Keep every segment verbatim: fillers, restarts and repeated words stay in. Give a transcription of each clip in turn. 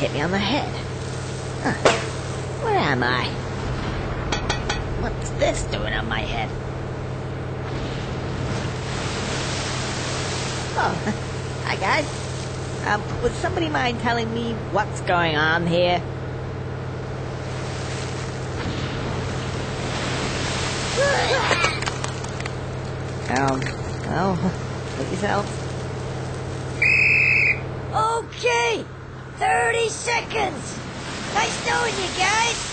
hit me on the head. Huh. Where am I? What's this doing on my head? Oh, hi guys. Um, would somebody mind telling me what's going on here? Um, well, put yourselves. Okay, thirty seconds. Nice knowing you guys.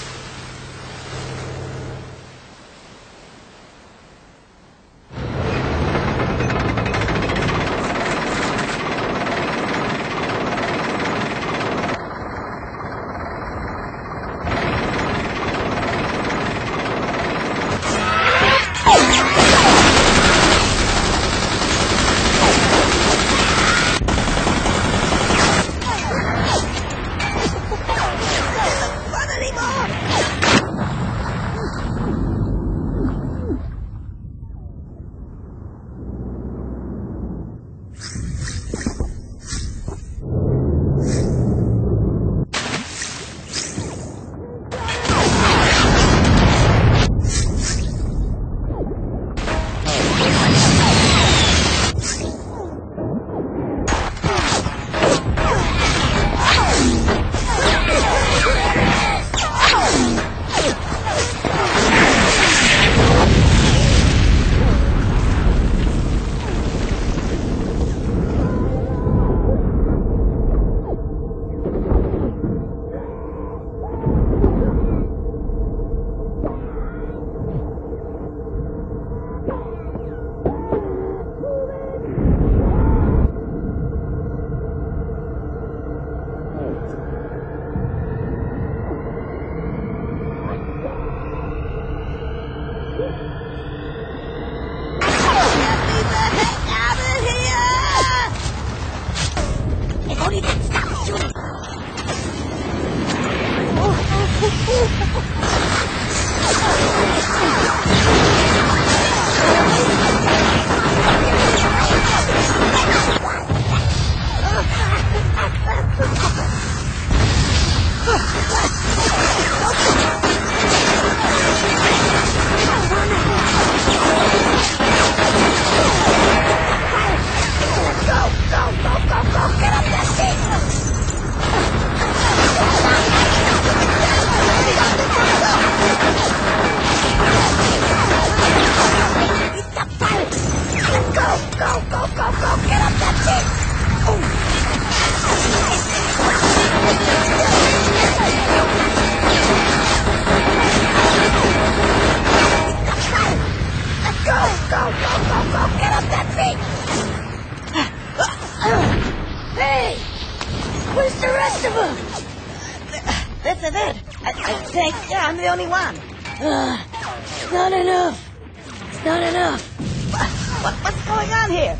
I'm the only one. Uh, it's not enough. It's not enough. What, what, what's going on here?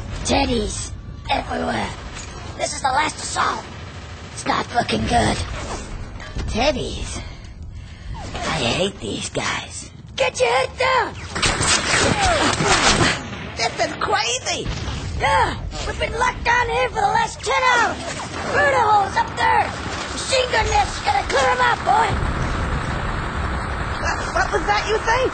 Tediz everywhere. This is the last assault. It's not looking good. Tediz? I hate these guys. Get your head down. This is crazy. Yeah, we've been locked down here for the last ten hours. Murder holes up there. Machine gun nests gonna clear them out, boy. What, what was that you think?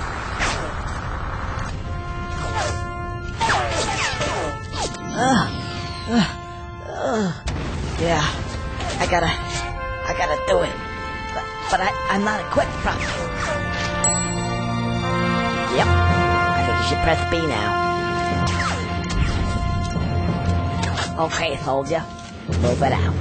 Uh, uh, uh, yeah, I gotta, I gotta do it. But, but I, I'm not equipped properly. Yep, I think you should press B now. Okay, soldier, move it out.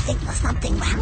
think there's something wrong.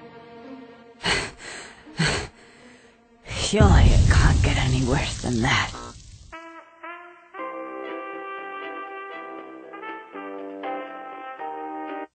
Surely it can't get any worse than that.